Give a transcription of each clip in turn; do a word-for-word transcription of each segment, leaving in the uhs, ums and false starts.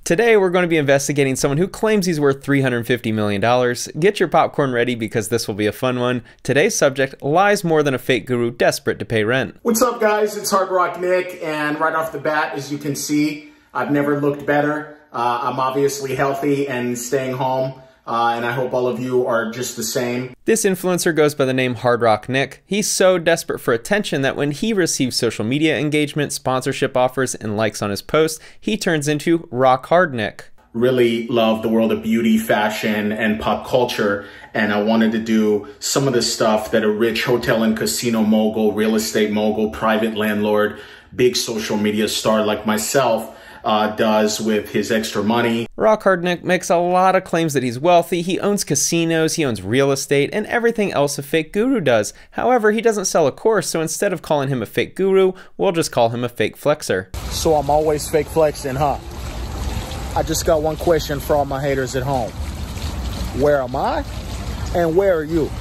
Today, we're going to be investigating someone who claims he's worth three hundred fifty million dollars. Get your popcorn ready because this will be a fun one. Today's subject, lies more than a fake guru desperate to pay rent. What's up, guys? It's Hard Rock Nick, and right off the bat, as you can see, I've never looked better. Uh, I'm obviously healthy and staying home. Uh, and I hope all of you are just the same. This influencer goes by the name Hard Rock Nick. He's so desperate for attention that when he receives social media engagement, sponsorship offers, and likes on his posts, he turns into Rock Hard Nick. Really love the world of beauty, fashion, and pop culture, and I wanted to do some of the stuff that a rich hotel and casino mogul, real estate mogul, private landlord, big social media star like myself Uh, does with his extra money. Rock Hard Nick makes a lot of claims that he's wealthy, he owns casinos, he owns real estate, and everything else a fake guru does. However, he doesn't sell a course, so instead of calling him a fake guru, we'll just call him a fake flexer. So I'm always fake flexing, huh? I just got one question for all my haters at home. Where am I? And where are you?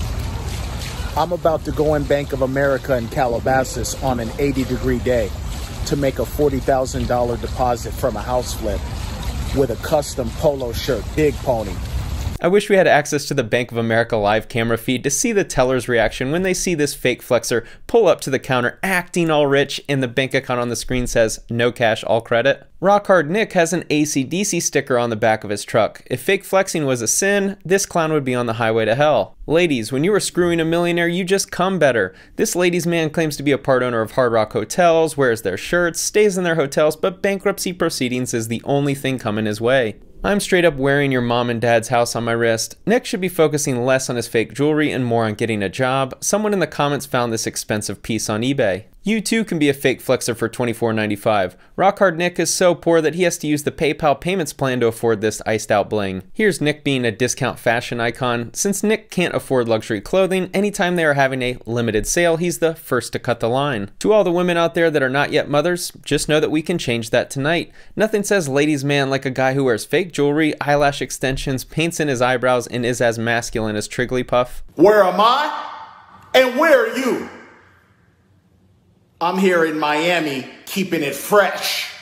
I'm about to go in Bank of America in Calabasas on an eighty degree day to make a forty thousand dollar deposit from a house flip with a custom polo shirt, Big Pony. I wish we had access to the Bank of America live camera feed to see the teller's reaction when they see this fake flexer pull up to the counter acting all rich and the bank account on the screen says, no cash, all credit. Rock Hard Nick has an A C D C sticker on the back of his truck. If fake flexing was a sin, this clown would be on the highway to hell. Ladies, when you are screwing a millionaire, you just come better. This ladies' man claims to be a part owner of Hard Rock Hotels, wears their shirts, stays in their hotels, but bankruptcy proceedings is the only thing coming his way. I'm straight up wearing your mom and dad's house on my wrist. Nick should be focusing less on his fake jewelry and more on getting a job. Someone in the comments found this expensive piece on eBay. You too can be a fake flexer for twenty-four ninety-five. Rock Hard Nick is so poor that he has to use the PayPal payments plan to afford this iced out bling. Here's Nick being a discount fashion icon. Since Nick can't afford luxury clothing, anytime they are having a limited sale, he's the first to cut the line. To all the women out there that are not yet mothers, just know that we can change that tonight. Nothing says ladies man like a guy who wears fake jewelry, eyelash extensions, paints in his eyebrows, and is as masculine as Trigglypuff. Where am I? And where are you? I'm here in Miami, keeping it fresh.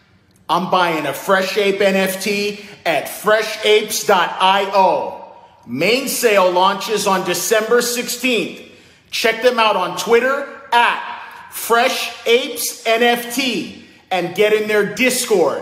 I'm buying a Fresh Ape N F T at fresh apes dot i o. Main sale launches on December sixteenth. Check them out on Twitter at Fresh Apes N F T and get in their Discord.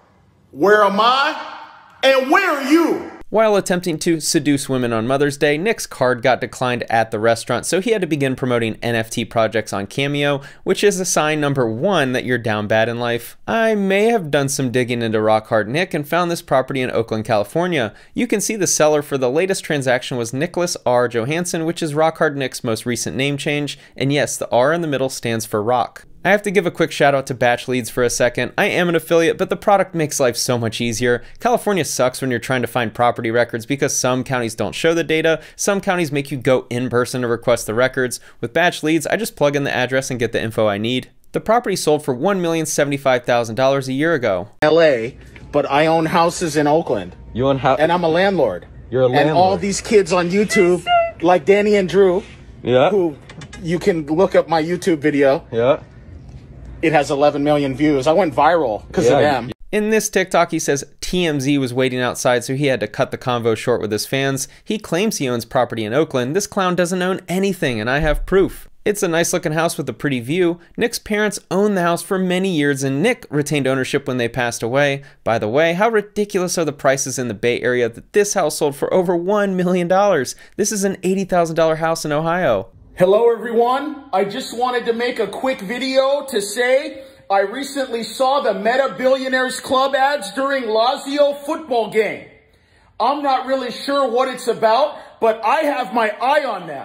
Where am I? And where are you? While attempting to seduce women on Mother's Day, Nick's card got declined at the restaurant, so he had to begin promoting N F T projects on Cameo, which is a sign number one that you're down bad in life. I may have done some digging into Rock Hard Nick and found this property in Oakland, California. You can see the seller for the latest transaction was Nicholas R. Johansson, which is Rock Hard Nick's most recent name change, and yes, the R in the middle stands for rock. I have to give a quick shout out to Batch Leads for a second. I am an affiliate, but the product makes life so much easier. California sucks when you're trying to find property records because some counties don't show the data, some counties make you go in person to request the records. With Batch Leads, I just plug in the address and get the info I need. The property sold for one million seventy-five thousand dollars a year ago. L A, but I own houses in Oakland. You own house? And I'm a landlord. You're a landlord. And all these kids on YouTube, like Danny and Drew, yeah, who you can look up my YouTube video. Yeah. It has eleven million views. I went viral because yeah. of them. In this TikTok, he says T M Z was waiting outside, so he had to cut the convo short with his fans. He claims he owns property in Oakland. This clown doesn't own anything, and I have proof. It's a nice looking house with a pretty view. Nick's parents owned the house for many years, and Nick retained ownership when they passed away. By the way, how ridiculous are the prices in the Bay Area that this house sold for over one million dollars? This is an eighty thousand dollar house in Ohio. Hello everyone, I just wanted to make a quick video to say I recently saw the Meta Billionaires Club ads during Lazio football game. I'm not really sure what it's about, but I have my eye on them.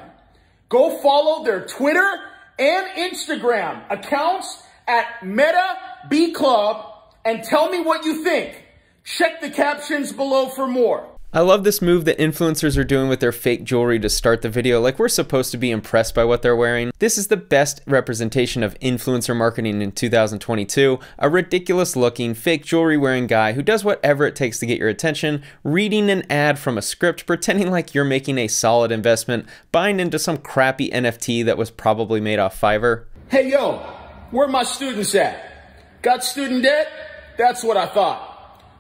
Go follow their Twitter and Instagram accounts at Meta B Club and tell me what you think. Check the captions below for more. I love this move that influencers are doing with their fake jewelry to start the video, like we're supposed to be impressed by what they're wearing. This is the best representation of influencer marketing in two thousand twenty-two. A ridiculous looking, fake jewelry wearing guy who does whatever it takes to get your attention, reading an ad from a script, pretending like you're making a solid investment, buying into some crappy N F T that was probably made off Fiverr. Hey yo, where my students at? Got student debt? That's what I thought.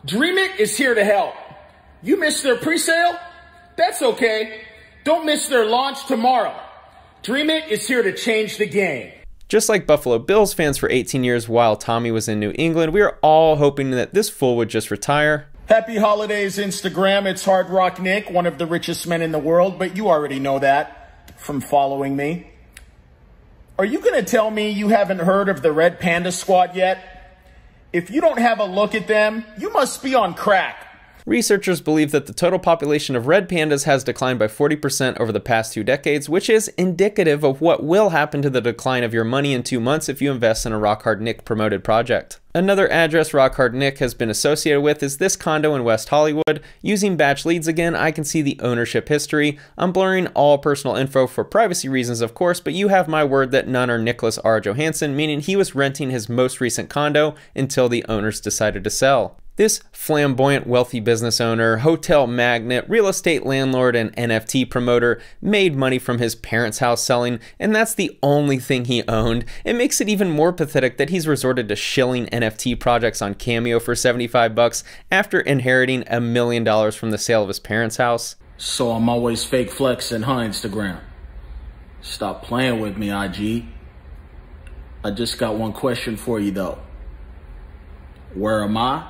DreamIt is here to help. You missed their pre-sale? That's okay. Don't miss their launch tomorrow. DreamIt is here to change the game. Just like Buffalo Bills fans for eighteen years while Tommy was in New England, we are all hoping that this fool would just retire. Happy holidays, Instagram. It's Hard Rock Nick, one of the richest men in the world, but you already know that from following me. Are you going to tell me you haven't heard of the Red Panda Squad yet? If you don't have a look at them, you must be on crack. Researchers believe that the total population of red pandas has declined by forty percent over the past two decades, which is indicative of what will happen to the decline of your money in two months if you invest in a Rock Hard Nick promoted project. Another address Rock Hard Nick has been associated with is this condo in West Hollywood. Using batch leads again, I can see the ownership history. I'm blurring all personal info for privacy reasons, of course, but you have my word that none are Nicholas R. Johansson, meaning he was renting his most recent condo until the owners decided to sell. This flamboyant wealthy business owner, hotel magnate, real estate landlord, and N F T promoter made money from his parents' house selling, and that's the only thing he owned. It makes it even more pathetic that he's resorted to shilling N F T projects on Cameo for seventy-five bucks after inheriting a million dollars from the sale of his parents' house. So I'm always fake flexing, huh, Instagram? Stop playing with me, I G. I just got one question for you, though. Where am I?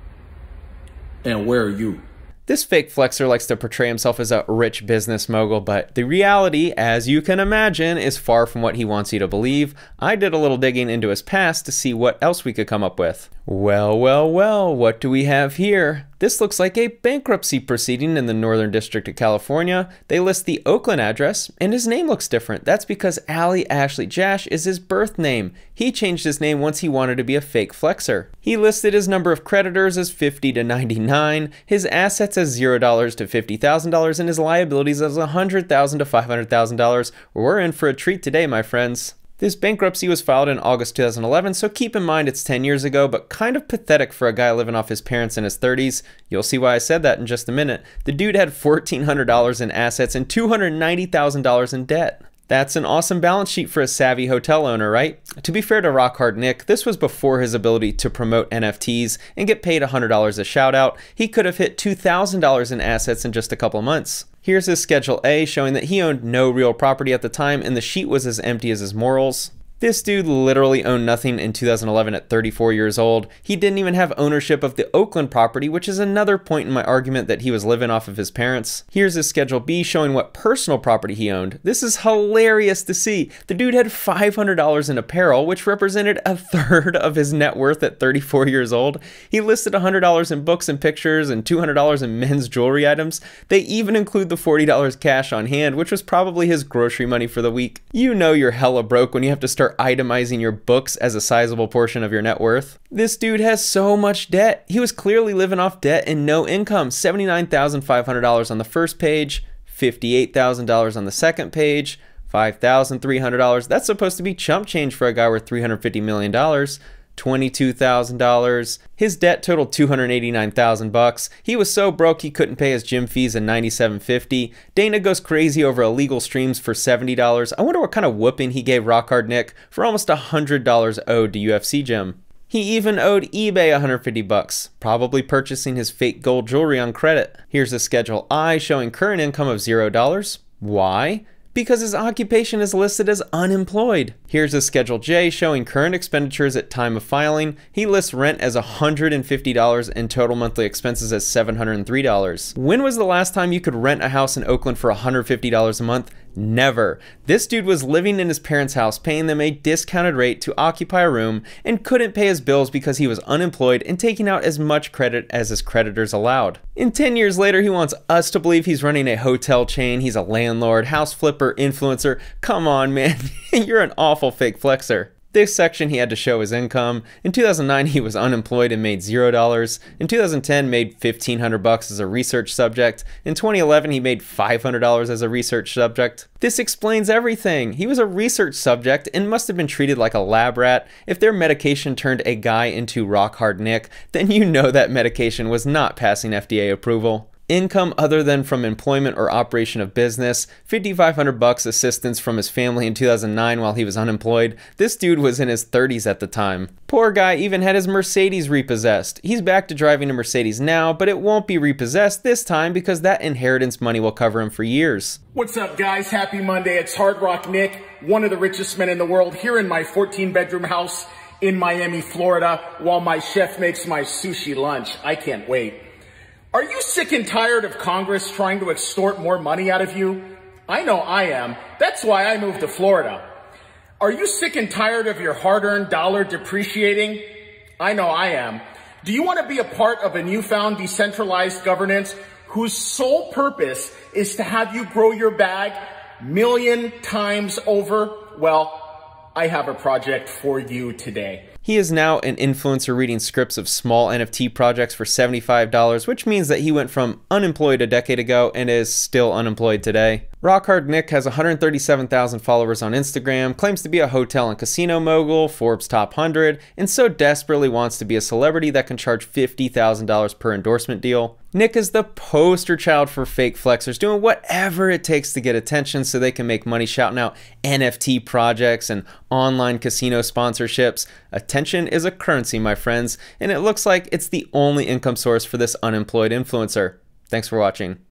And where are you? This fake flexer likes to portray himself as a rich business mogul, but the reality, as you can imagine, is far from what he wants you to believe. I did a little digging into his past to see what else we could come up with. Well, well, well, what do we have here? This looks like a bankruptcy proceeding in the Northern District of California. They list the Oakland address, and his name looks different. That's because Ali Ashley Jash is his birth name. He changed his name once he wanted to be a fake flexer. He listed his number of creditors as fifty to ninety-nine, his assets as zero dollars to fifty thousand dollars, and his liabilities as one hundred thousand dollars to five hundred thousand dollars. We're in for a treat today, my friends. This bankruptcy was filed in August two thousand eleven, so keep in mind it's ten years ago, but kind of pathetic for a guy living off his parents in his thirties. You'll see why I said that in just a minute. The dude had fourteen hundred dollars in assets and two hundred ninety thousand dollars in debt. That's an awesome balance sheet for a savvy hotel owner, right? To be fair to Rock Hard Nick, this was before his ability to promote N F Ts and get paid one hundred dollars a shout out. He could have hit two thousand dollars in assets in just a couple months. Here's his Schedule A showing that he owned no real property at the time and the sheet was as empty as his morals. This dude literally owned nothing in two thousand eleven at thirty-four years old. He didn't even have ownership of the Oakland property, which is another point in my argument that he was living off of his parents. Here's his Schedule B showing what personal property he owned. This is hilarious to see. The dude had five hundred dollars in apparel, which represented a third of his net worth at thirty-four years old. He listed one hundred dollars in books and pictures and two hundred dollars in men's jewelry items. They even include the forty dollars cash on hand, which was probably his grocery money for the week. You know you're hella broke when you have to start itemizing your books as a sizable portion of your net worth. This dude has so much debt. He was clearly living off debt and no income. seventy-nine thousand five hundred dollars on the first page, fifty-eight thousand dollars on the second page, five thousand three hundred dollars. That's supposed to be chump change for a guy worth three hundred fifty million dollars. twenty-two thousand dollars. His debt totaled two hundred eighty-nine thousand bucks. He was so broke he couldn't pay his gym fees in ninety-seven fifty. Dana goes crazy over illegal streams for seventy dollars. I wonder what kind of whooping he gave Rock Hard Nick for almost one hundred dollars owed to U F C Gym. He even owed eBay one hundred fifty bucks, probably purchasing his fake gold jewelry on credit. Here's a Schedule I showing current income of zero dollars. Why? Because his occupation is listed as unemployed. Here's a Schedule J showing current expenditures at time of filing. He lists rent as one hundred fifty dollars and total monthly expenses as seven hundred three dollars. When was the last time you could rent a house in Oakland for one hundred fifty dollars a month? Never. This dude was living in his parents' house, paying them a discounted rate to occupy a room, and couldn't pay his bills because he was unemployed and taking out as much credit as his creditors allowed. And ten years later, he wants us to believe he's running a hotel chain, he's a landlord, house flipper, influencer. Come on, man. You're an awful fake flexer. This section he had to show his income. In two thousand nine he was unemployed and made zero dollars. In two thousand ten made fifteen hundred bucks as a research subject. In twenty eleven he made five hundred dollars as a research subject. This explains everything. He was a research subject and must have been treated like a lab rat. If their medication turned a guy into Rock Hard Nick, then you know that medication was not passing F D A approval. income other than from employment or operation of business, fifty-five hundred bucks assistance from his family in two thousand nine while he was unemployed. This dude was in his thirties at the time. Poor guy even had his Mercedes repossessed. He's back to driving a Mercedes now, but it won't be repossessed this time because that inheritance money will cover him for years. What's up, guys? Happy Monday. It's Hard Rock Nick, one of the richest men in the world, here in my fourteen bedroom house in Miami, Florida, while my chef makes my sushi lunch. I can't wait. Are you sick and tired of Congress trying to extort more money out of you? I know I am. That's why I moved to Florida. Are you sick and tired of your hard-earned dollar depreciating? I know I am. Do you want to be a part of a newfound decentralized governance whose sole purpose is to have you grow your bag million times over? Well, I have a project for you today. He is now an influencer reading scripts of small N F T projects for seventy-five dollars, which means that he went from unemployed a decade ago and is still unemployed today. Rock Hard Nick has one hundred thirty-seven thousand followers on Instagram, claims to be a hotel and casino mogul, Forbes top one hundred, and so desperately wants to be a celebrity that can charge fifty thousand dollars per endorsement deal. Nick is the poster child for fake flexers, doing whatever it takes to get attention so they can make money shouting out N F T projects and online casino sponsorships. Attention is a currency, my friends, and it looks like it's the only income source for this unemployed influencer. Thanks for watching.